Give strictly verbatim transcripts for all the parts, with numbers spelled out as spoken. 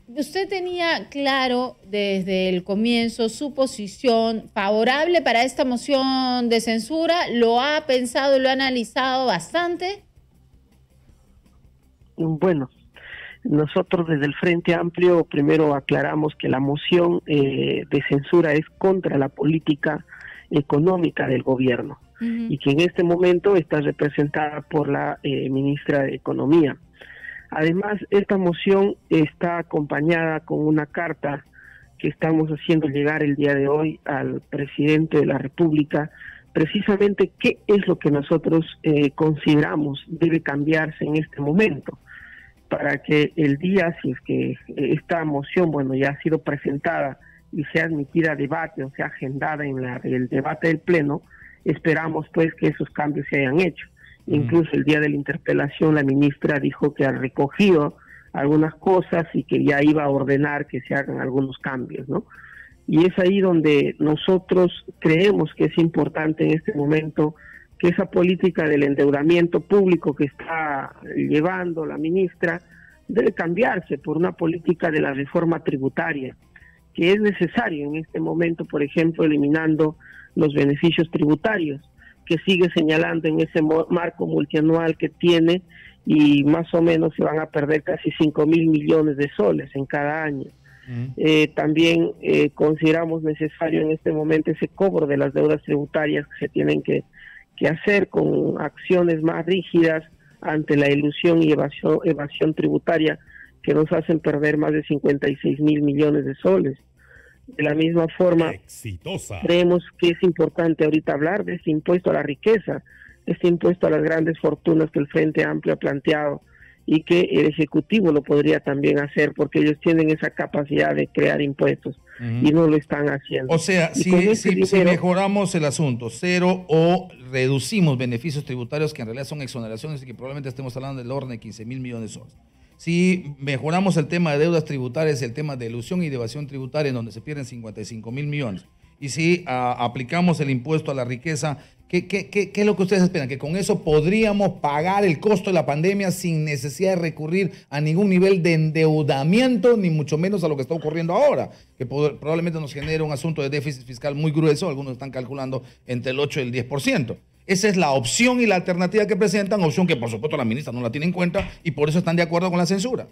¿usted tenía claro desde el comienzo su posición favorable para esta moción de censura? ¿Lo ha pensado y lo ha analizado bastante? Bueno, nosotros desde el Frente Amplio primero aclaramos que la moción eh, de censura es contra la política económica del gobierno uh-huh. y que en este momento está representada por la eh, ministra de Economía. Además, esta moción está acompañada con una carta que estamos haciendo llegar el día de hoy al presidente de la República, precisamente qué es lo que nosotros eh, consideramos debe cambiarse en este momento, para que el día, si es que esta moción, bueno, ya ha sido presentada y sea admitida a debate o sea agendada en la, el debate del Pleno, esperamos pues que esos cambios se hayan hecho. Mm. Incluso el día de la interpelación la ministra dijo que ha recogido algunas cosas y que ya iba a ordenar que se hagan algunos cambios, ¿no? Y es ahí donde nosotros creemos que es importante en este momento que esa política del endeudamiento público que está llevando la ministra debe cambiarse por una política de la reforma tributaria, que es necesario en este momento, por ejemplo, eliminando los beneficios tributarios, que sigue señalando en ese marco multianual que tiene, y más o menos se van a perder casi cinco mil millones de soles en cada año. Uh-huh. Eh, también eh, consideramos necesario en este momento ese cobro de las deudas tributarias que se tienen que que hacer con acciones más rígidas ante la ilusión y evasión, evasión tributaria que nos hacen perder más de cincuenta y seis mil millones de soles. De la misma forma, Exitosa. creemos que es importante ahorita hablar de este impuesto a la riqueza, este impuesto a las grandes fortunas que el Frente Amplio ha planteado y que el Ejecutivo lo podría también hacer porque ellos tienen esa capacidad de crear impuestos uh-huh. y no lo están haciendo. O sea, si, si, dinero, si mejoramos el asunto, cero o reducimos beneficios tributarios que en realidad son exoneraciones y que probablemente estemos hablando del orden de quince mil millones de soles. Si mejoramos el tema de deudas tributarias, el tema de elusión y de evasión tributaria, en donde se pierden cincuenta y cinco mil millones, y si uh, aplicamos el impuesto a la riqueza, ¿qué, qué, qué, ¿qué es lo que ustedes esperan? ¿Que con eso podríamos pagar el costo de la pandemia sin necesidad de recurrir a ningún nivel de endeudamiento, ni mucho menos a lo que está ocurriendo ahora, que pod- probablemente nos genere un asunto de déficit fiscal muy grueso? Algunos están calculando entre el ocho y el diez por ciento. Esa es la opción y la alternativa que presentan, opción que por supuesto la ministra no la tiene en cuenta y por eso están de acuerdo con la censura.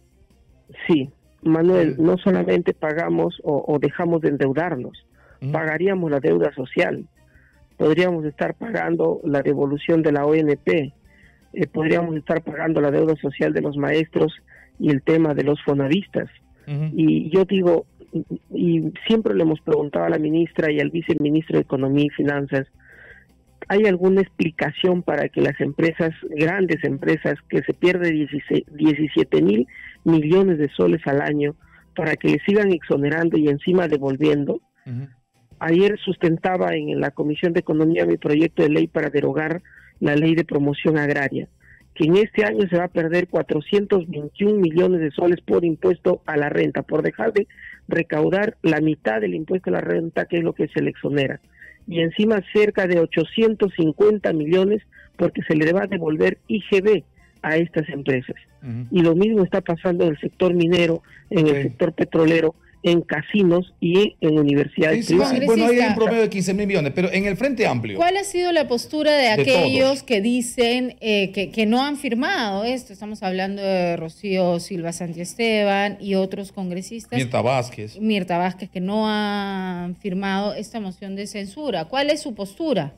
Sí, Manuel, no solamente pagamos o, o dejamos de endeudarnos, uh-huh. pagaríamos la deuda social, podríamos estar pagando la devolución de la O N P, eh, podríamos estar pagando la deuda social de los maestros y el tema de los fonavistas. Uh-huh. Y yo digo, y siempre le hemos preguntado a la ministra y al viceministro de Economía y Finanzas, ¿hay alguna explicación para que las empresas, grandes empresas, que se pierden diecisiete mil millones de soles al año, para que le sigan exonerando y encima devolviendo? Uh-huh. Ayer sustentaba en la Comisión de Economía mi proyecto de ley para derogar la ley de promoción agraria, que en este año se va a perder cuatrocientos veintiún millones de soles por impuesto a la renta, por dejar de recaudar la mitad del impuesto a la renta, que es lo que se le exonera. Y encima cerca de ochocientos cincuenta millones porque se le va a devolver I G B a estas empresas. Uh-huh. Y lo mismo está pasando en el sector minero, en okay. el sector petrolero, en casinos y en universidades sí, privadas. Sí, bueno, hay un promedio de quince mil millones, pero en el Frente Amplio. ¿Cuál ha sido la postura de, de aquellos todos. que dicen eh, que, que no han firmado esto? Estamos hablando de Rocío Silva Santiesteban y otros congresistas. Mirta Vázquez. Mirta Vázquez, que no han firmado esta moción de censura. ¿Cuál es su postura?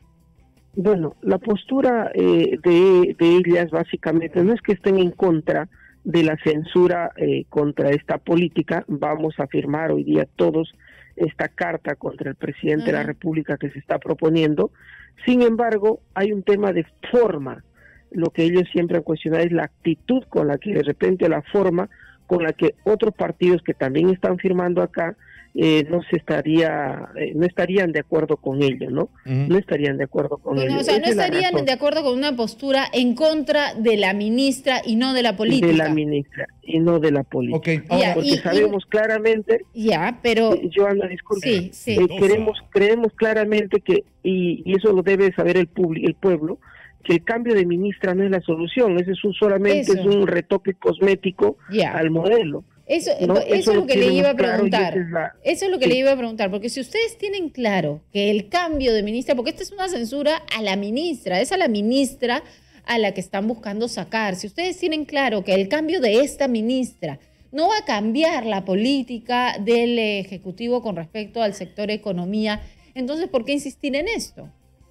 Bueno, la postura eh, de, de ellas básicamente no es que estén en contra de la censura eh, contra esta política. Vamos a firmar hoy día todos esta carta contra el presidente uh-huh. de la República que se está proponiendo. Sin embargo, hay un tema de forma. Lo que ellos siempre han cuestionado es la actitud con la que de repente la forma con la que otros partidos que también están firmando acá eh, no se estaría eh, no estarían de acuerdo con ello, ¿no? Uh-huh. No estarían de acuerdo con bueno, ello. O sea, no estarían de acuerdo con una postura en contra de la ministra y no de la política. De la ministra y no de la política. Okay. Ahora, porque y, sabemos y, claramente. Ya, pero. Eh, Joana, disculpe. Sí, sí. Eh, queremos, creemos claramente que, y, y eso lo debe saber el, el pueblo, que el cambio de ministra no es la solución. Ese es un, solamente eso. es un retoque cosmético yeah. al modelo. Eso, ¿no? eso, eso es lo que le iba a preguntar. Claro, es la... Eso es lo que sí. le iba a preguntar, porque si ustedes tienen claro que el cambio de ministra, porque esta es una censura a la ministra, es a la ministra a la que están buscando sacar. Si ustedes tienen claro que el cambio de esta ministra no va a cambiar la política del Ejecutivo con respecto al sector economía, entonces, ¿por qué insistir en esto?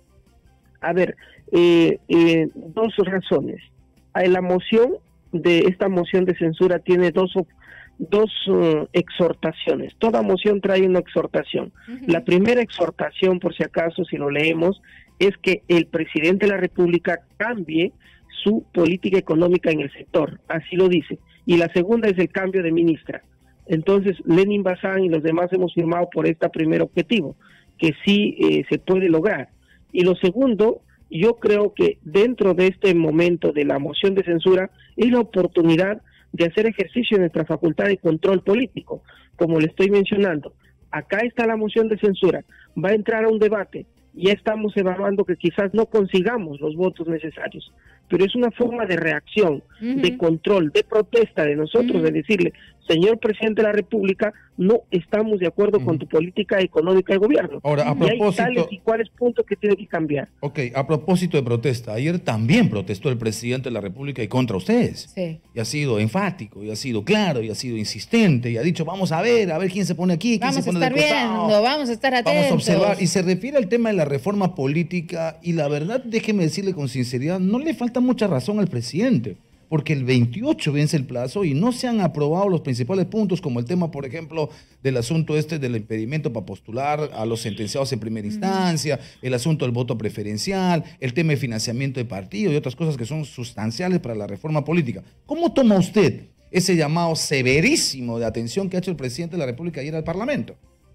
A ver, eh, eh, dos razones. La moción de esta moción de censura tiene dos, dos uh, exhortaciones. Toda moción trae una exhortación. Uh-huh. La primera exhortación, por si acaso, si lo leemos, es que el presidente de la República cambie su política económica en el sector, así lo dice. Y la segunda es el cambio de ministra. Entonces, Lenin Bazán y los demás hemos firmado por este primer objetivo, que sí eh, se puede lograr. Y lo segundo, yo creo que dentro de este momento de la moción de censura es la oportunidad de hacer ejercicio de nuestra facultad de control político, como le estoy mencionando. Acá está la moción de censura, va a entrar a un debate, ya estamos evaluando que quizás no consigamos los votos necesarios, pero es una forma de reacción, uh-huh. de control, de protesta de nosotros, uh-huh. de decirle, señor presidente de la República, no estamos de acuerdo uh-huh. con tu política económica de gobierno. Ahora, a y propósito... hay tales y cuáles puntos que tiene que cambiar. Ok, a propósito de protesta, ayer también protestó el presidente de la República y contra ustedes. Sí. Y ha sido enfático, y ha sido claro, y ha sido insistente, y ha dicho, vamos a ver, a ver quién se pone aquí, quién vamos se pone a estar viendo, vamos a estar atentos. Vamos a observar. Y se refiere al tema de la reforma política, y la verdad, déjeme decirle con sinceridad, no le falta mucha razón al presidente, porque el veintiocho vence el plazo y no se han aprobado los principales puntos, como el tema, por ejemplo, del asunto este del impedimento para postular a los sentenciados en primera instancia, el asunto del voto preferencial, el tema de financiamiento de partidos y otras cosas que son sustanciales para la reforma política. ¿Cómo toma usted ese llamado severísimo de atención que ha hecho el presidente de la República ayer al Parlamento?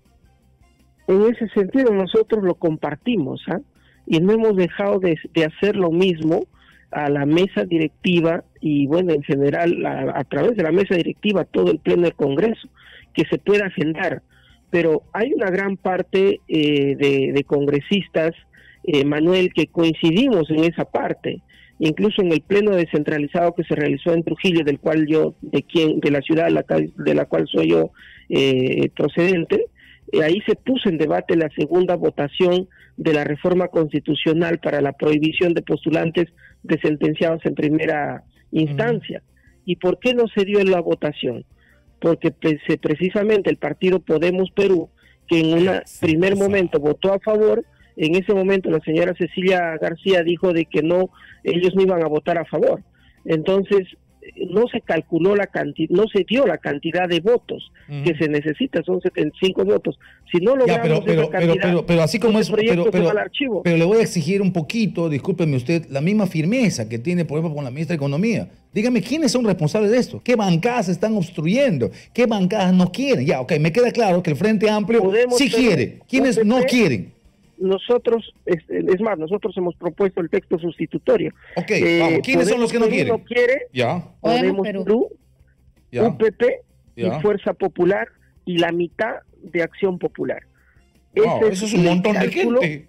En ese sentido nosotros lo compartimos, ¿ah? ¿eh? Y no hemos dejado de, de hacer lo mismo a la mesa directiva y bueno, en general a, a través de la mesa directiva todo el pleno del Congreso, que se pueda agendar. Pero hay una gran parte eh, de, de congresistas, eh, Manuel, que coincidimos en esa parte, incluso en el pleno descentralizado que se realizó en Trujillo, del cual yo, de quien, de la ciudad de la, de la cual soy yo eh, procedente, eh, ahí se puso en debate la segunda votación de la reforma constitucional para la prohibición de postulantes de sentenciados en primera instancia. Uh-huh. ¿Y por qué no se dio en la votación? Porque pues, precisamente el partido Podemos Perú, que en un primer momento votó a favor, en ese momento la señora Cecilia García dijo de que no, ellos no iban a votar a favor. Entonces, no se calculó la cantidad, no se dio la cantidad de votos uh-huh. que se necesita, son setenta y cinco votos. Si no logramos ya, pero, pero, esa cantidad, pero, pero, pero así como eso, pero, pero, archivo. pero le voy a exigir un poquito, discúlpeme usted, la misma firmeza que tiene, por ejemplo, con la ministra de Economía. Dígame, ¿quiénes son responsables de esto? ¿Qué bancadas están obstruyendo? ¿Qué bancadas no quieren? Ya, ok, me queda claro que el Frente Amplio Podemos sí quiere. ¿Quiénes no, no quieren? Nosotros, es, es más, nosotros hemos propuesto el texto sustitutorio. Ok, eh, vamos, ¿quiénes son los que no Perú quieren? No quiere, ya. Podemos Perú, Perú ya. U P P ya. y Fuerza Popular y la mitad de Acción Popular. Wow, Ese eso es un montón cálculo, de gente.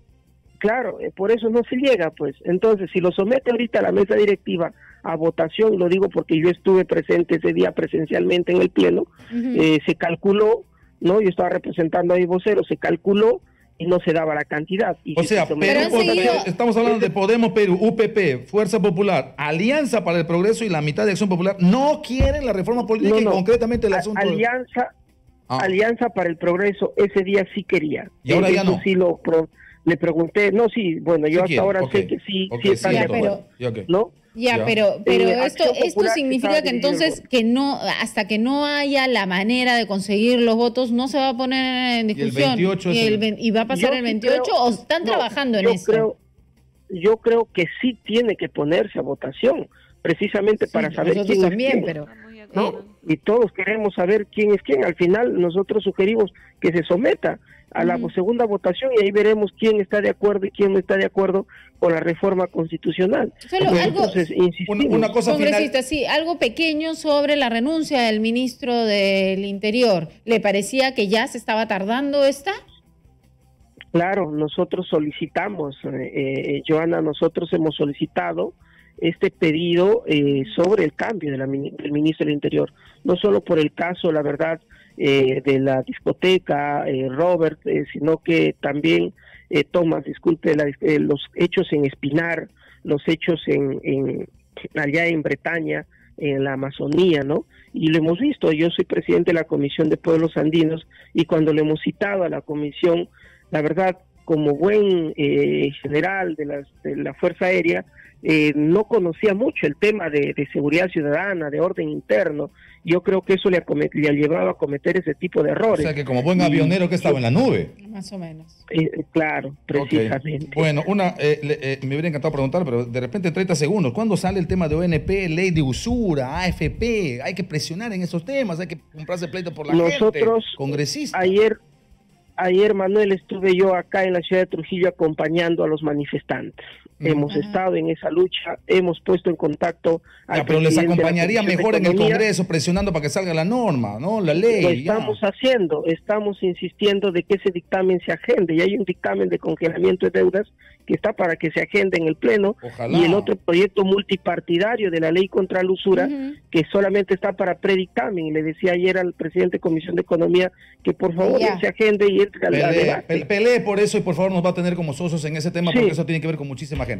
Claro, por eso no se llega, pues. Entonces, si lo somete ahorita a la mesa directiva a votación, lo digo porque yo estuve presente ese día presencialmente en el pleno, uh-huh. eh, se calculó, ¿no? Yo estaba representando a mi vocero, se calculó y no se daba la cantidad. Y o si sea, se Perú, seguido... estamos hablando de Podemos Perú, U P P, Fuerza Popular, Alianza para el Progreso y la mitad de Acción Popular, no quieren la reforma política no, no. y concretamente el asunto... Alianza, ah. Alianza para el Progreso, ese día sí quería. Y ahora Eso ya no. Sí lo pro, le pregunté, no, sí, bueno, yo sí hasta quiero. ahora okay. sé que sí, okay, sí está sí, de acuerdo, pero, okay. ¿no? Ya, ya, pero, pero eh, esto, esto significa que entonces que no, hasta que no haya la manera de conseguir los votos, no se va a poner en discusión. Y, el y, el, el... y va a pasar yo el veintiocho creo, o están no, trabajando en yo esto. Creo, yo creo que sí tiene que ponerse a votación, precisamente sí, para saber quién también, es quién. Pero... ¿no? Y todos queremos saber quién es quién. Al final nosotros sugerimos que se someta a la uh-huh. segunda votación y ahí veremos quién está de acuerdo y quién no está de acuerdo con la reforma constitucional. Solo algo, entonces, insistimos. Una, una cosa congresista, final. sí, algo pequeño sobre la renuncia del ministro del Interior. ¿Le parecía que ya se estaba tardando esta? Claro, nosotros solicitamos, eh, eh, Joana, nosotros hemos solicitado este pedido eh, sobre el cambio de la, del ministro del Interior, no solo por el caso, la verdad, eh, de la discoteca, eh, Robert, eh, sino que también, eh, Tomás, disculpe, la, eh, los hechos en Espinar, los hechos en, en allá en Bretaña, en la Amazonía, ¿no? Y lo hemos visto, yo soy presidente de la Comisión de Pueblos Andinos, y cuando le hemos citado a la comisión, la verdad, como buen eh, general de, las, de la Fuerza Aérea, eh, no conocía mucho el tema de, de seguridad ciudadana, de orden interno. Yo creo que eso le ha, le ha llevado a cometer ese tipo de errores. O sea que como buen avionero que estaba en la nube. Más o menos. Eh, claro, precisamente. Okay. Bueno, una eh, eh, me hubiera encantado preguntar, pero de repente en treinta segundos, ¿cuándo sale el tema de O N P, ley de usura, A F P? Hay que presionar en esos temas, hay que comprarse pleito por la Nosotros, gente, congresistas. Ayer, ayer, Manuel, estuve yo acá en la ciudad de Trujillo acompañando a los manifestantes. Mm. Hemos Ajá. estado en esa lucha, hemos puesto en contacto al ya, pero les acompañaría mejor en el Congreso presionando para que salga la norma, ¿no? La ley. Lo estamos ya. haciendo, estamos insistiendo de que ese dictamen se agende, y hay un dictamen de congelamiento de deudas que está para que se agende en el Pleno. Ojalá. Y el otro proyecto multipartidario de la ley contra la usura, uh-huh. que solamente está para predictamen, y le decía ayer al presidente de Comisión de Economía que por favor yeah. se agende y entre al debate. Pelee por eso, y por favor nos va a tener como socios en ese tema, sí. porque eso tiene que ver con muchísima gente.